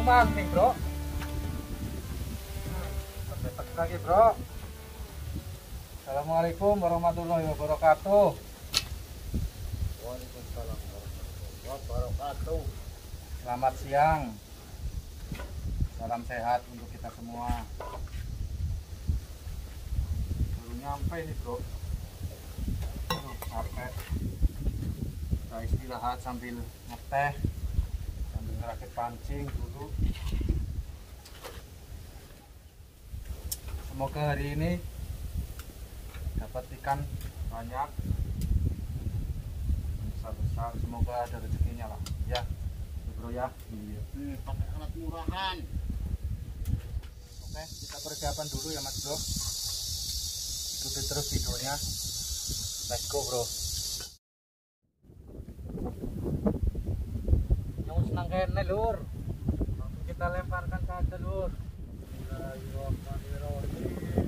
mancing, bro. Sampai teka lagi, bro. Assalamualaikum warahmatullahi wabarakatuh. Waalaikumsalam warahmatullahi wabarakatuh. Selamat siang. Salam sehat untuk kita semua. Baru nyampe nih, bro. Capek. Kita istirahat sambil ngeteh, sambil ngerakit pancing dulu. Semoga hari ini dapat ikan banyak, besar-besar. Semoga ada rezekinya lah, ya, bro ya. Iya. Pakai alat murahan. Oke, kita persiapan dulu ya, Mas Bro. Ikuti terus videonya. Let's go, bro. Yang senang kene, Lur. Langsung kita lemparkan saja, Lur. Bismillahirrahmanirrahim.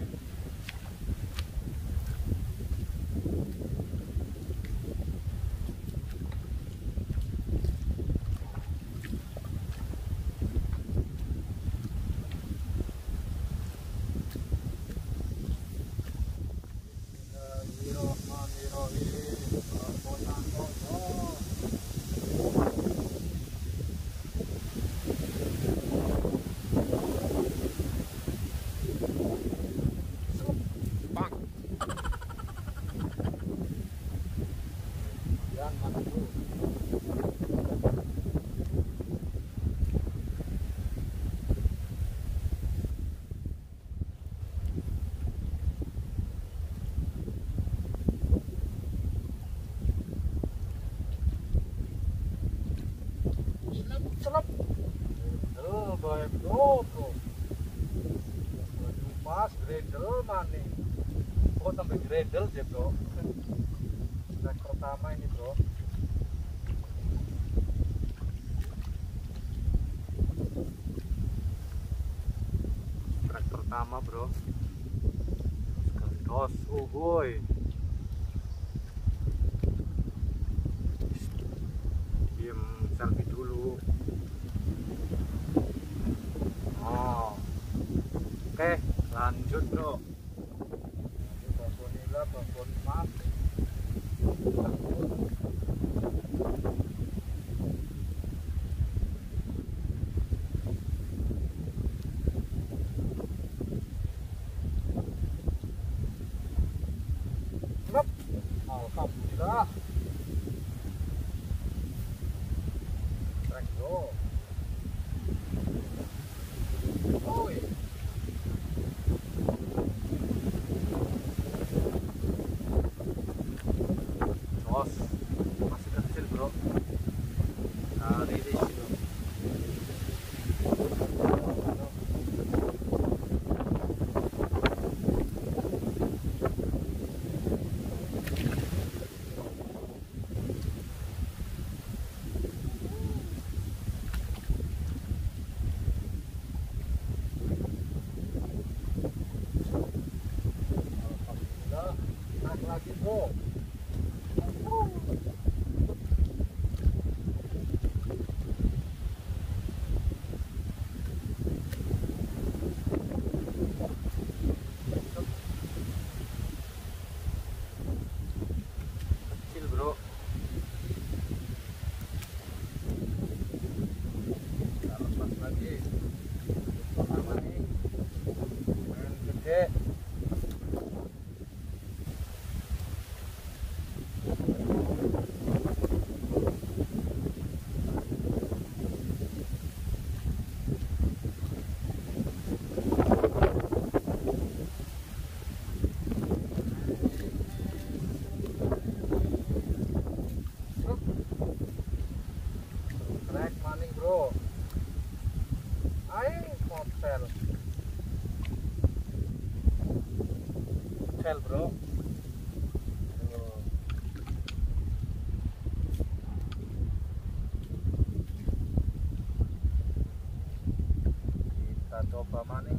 Selap. Baik, bro. Mas gredel maning. Oh, sampai gredel ya, bro. Trek pertama ini, bro. Trek pertama, bro. Gandos, oh boy. Diam, selfie dulu. Oh. Oke, lanjut, bro. Ini babon nila, babon mas. Lep. Alhamdulillah. Trek, bro. Oi. Jos, masih kecil, bro. Kali ini, bro. Alhamdulillah, naik lagi, bro. Kecil, bro. Kita lepas lagi. Pertama nih, main gede. Trek maning, bro. Aing hotel. Hotel, bro. Kita coba maning.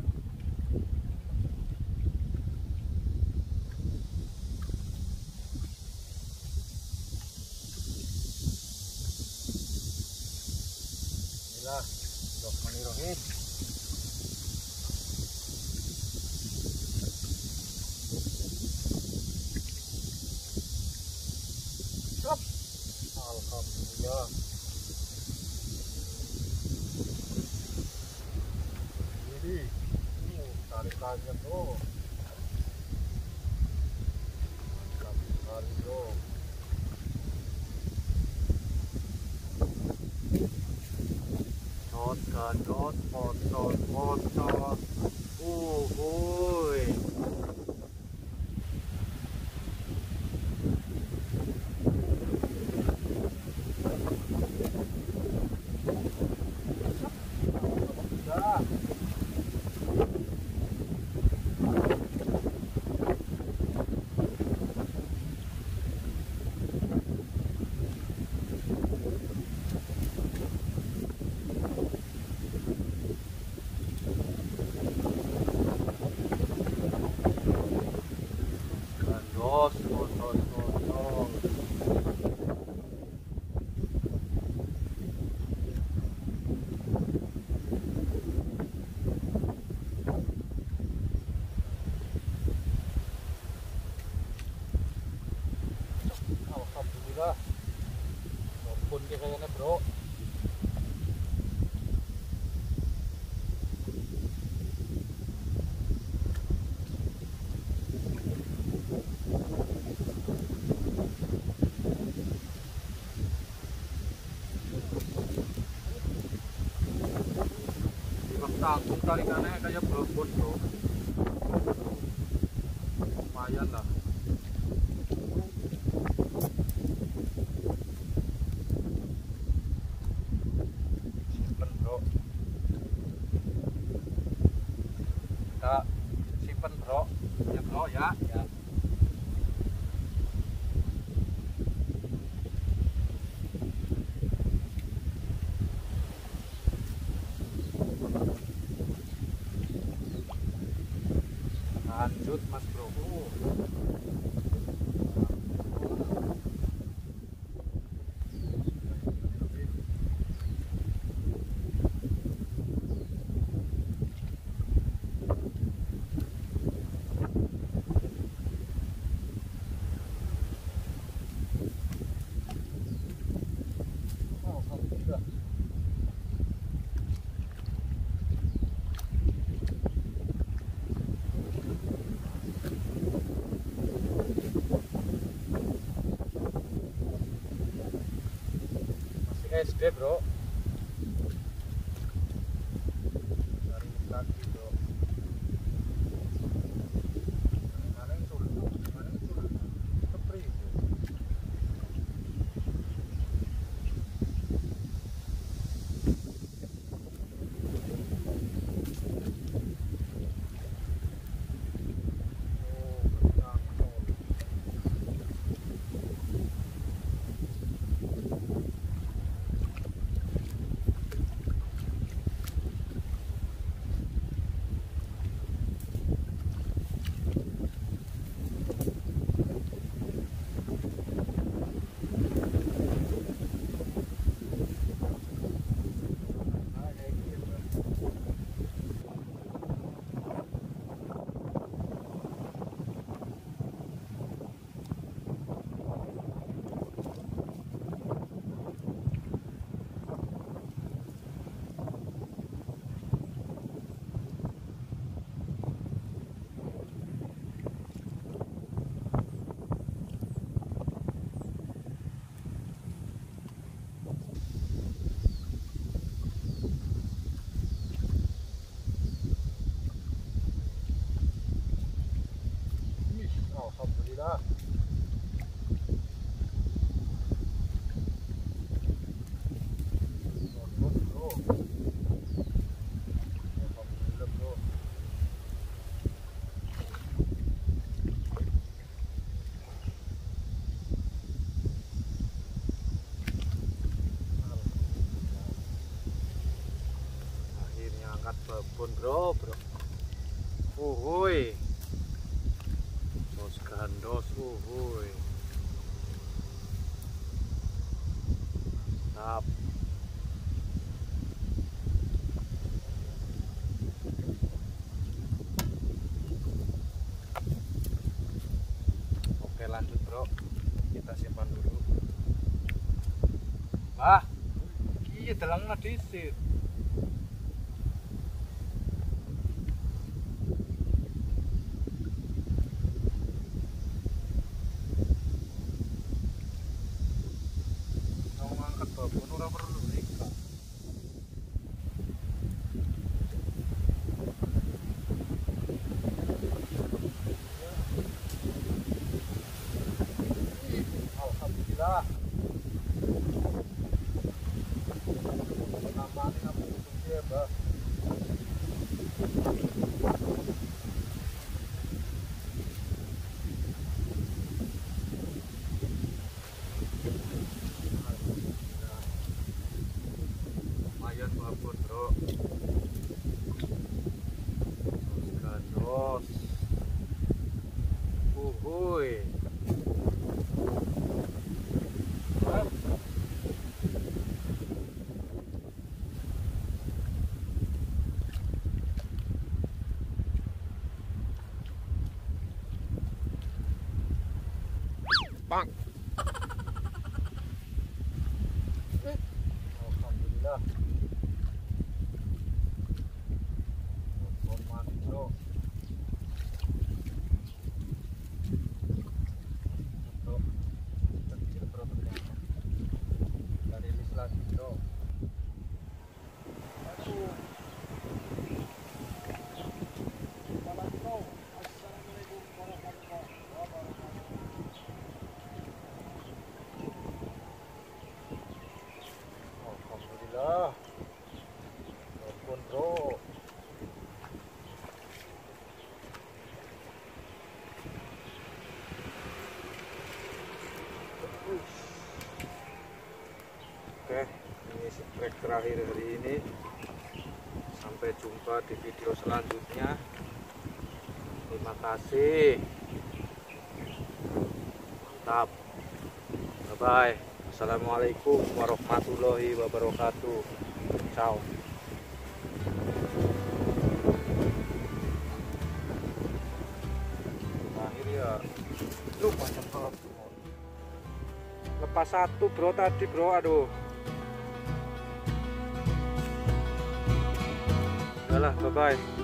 Bismillah. Bismillahirrahmanirrahim. tarikannya bro. Mantap sekali bro. Cot gadot, pocot, pocot. Uhuy. Udah. Gandos, pocot, pocot. Alhamdulillah. Walaupun kayaknya bro. Tanggung tarikannya kayak berebut bro. Lumayan lah. Simpen bro. Kita simpen bro. Ya bro ya. Ya. Lanjut mas bro. Alhamdulillah. SD bro. Dari kaki bro. Mana yang sulit? Mana yang sulit? Kepri. Alhamdulillah. Bagus bro. Alhamdulillah bro. Akhirnya angkat babon bro. Uhuy. Tos gandos, uhuy. Mantap. Oke lanjut bro. Kita simpan dulu. Wah, iya delangnya disit. bos. Uhuy. Bang. Alhamdulillah. Hormat bro. Bro, kecil bro ternyata. Dari rilis lagi bro. Aduh. Assalamualaikum warahmatullahi wabarakatuh. Alhamdulillah. Walaupun bro. Oke, ini trek terakhir hari ini. Sampai jumpa di video selanjutnya. Terima kasih. Mantap. Bye bye. Assalamualaikum warahmatullahi wabarakatuh. Ciao. Terakhir ya. Lu macam apa? Lepas satu bro tadi bro, aduh. Udah lah, bye bye.